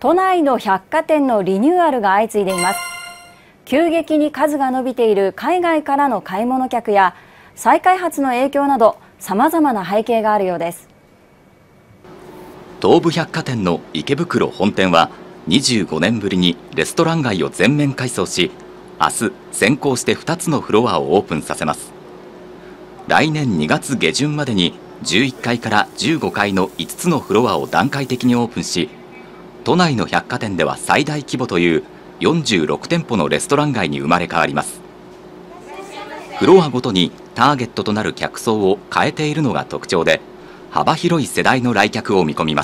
都内の百貨店のリニューアルが相次いでいます。急激に数が伸びている海外からの買い物客や再開発の影響などさまざまな背景があるようです。 東武百貨店の池袋本店は25年ぶりにレストラン街を全面改装し、明日先行して2つのフロアをオープンさせます。来年2月下旬までに11階から15階の5つのフロアを段階的にオープンし、都内の百貨店では最大規模という46店舗のレストラン街に生まれ変わります。フロアごとにターゲットとなる客層を変えているのが特徴で、幅広い世代の来客を見込みます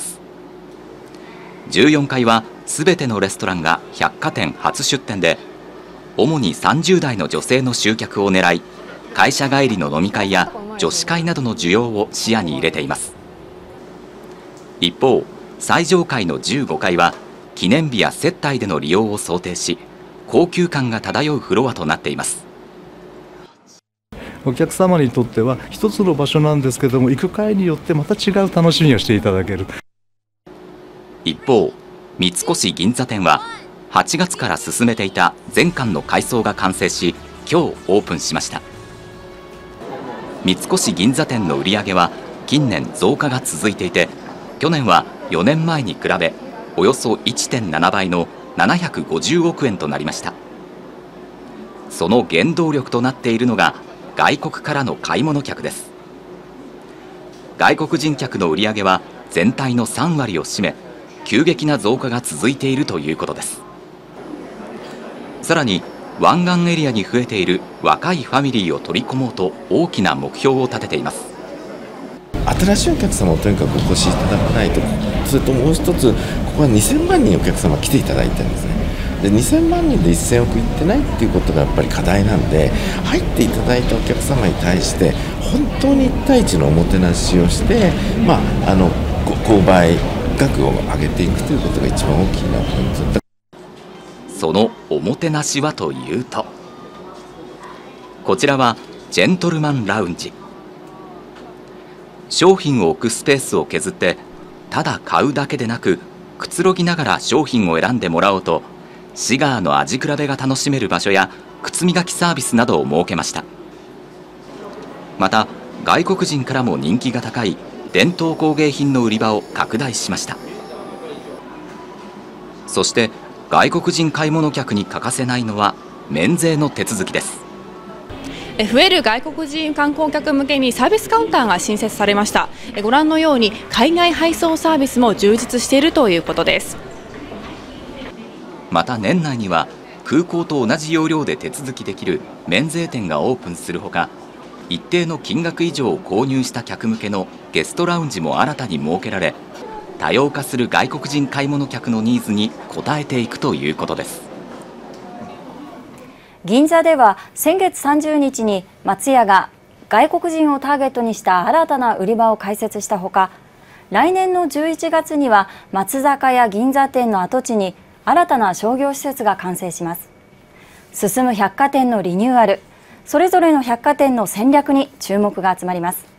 。14階はすべてのレストランが百貨店初出店で、主に30代の女性の集客を狙い、会社帰りの飲み会や女子会などの需要を視野に入れています。一方、最上階の15階は記念日や接待での利用を想定し、高級感が漂うフロアとなっています。 お客様にとっては一つの場所なんですけども、行く会によってまた違う楽しみをしていただける。 一方、三越銀座店は8月から進めていた全館の改装が完成し、今日オープンしました。三越銀座店の売り上げは近年増加が続いていて、去年は4年前に比べおよそ 1.7 倍の750億円となりました。その原動力となっているのが外国からの買い物客です。外国人客の売り上げは全体の3割を占め、急激な増加が続いているということです。さらに湾岸エリアに増えている若いファミリーを取り込もうと大きな目標を立てています。 新しいお客様をとにかくお越しいただかないと、それともう一つ、ここは2000万人お客様来ていただいてるんですね。で2000万人で1000億いってないっていうことがやっぱり課題なんで、入っていただいたお客様に対して本当に1対1のおもてなしをして、購買額を上げていくということが一番大きなポイント。 そのおもてなしはというと、こちらはジェントルマンラウンジ。商品を置くスペースを削って、ただ買うだけでなくくつろぎながら商品を選んでもらおうと、シガーの味比べが楽しめる場所や靴磨きサービスなどを設けました。また外国人からも人気が高い伝統工芸品の売り場を拡大しました。そして外国人買い物客に欠かせないのは免税の手続きです。 増える外国人観光客向けにサービスカウンターが新設されました。ご覧のように海外配送サービスも充実しているということです。 また年内には空港と同じ要領で手続きできる免税店がオープンするほか、一定の金額以上を購入した客向けのゲストラウンジも新たに設けられ、多様化する外国人買い物客のニーズに応えていくということです。 銀座では先月30日に松屋が外国人をターゲットにした新たな売り場を開設したほか、来年の11月には松坂屋銀座店の跡地に新たな商業施設が完成します。進む百貨店のリニューアル、それぞれの百貨店の戦略に注目が集まります。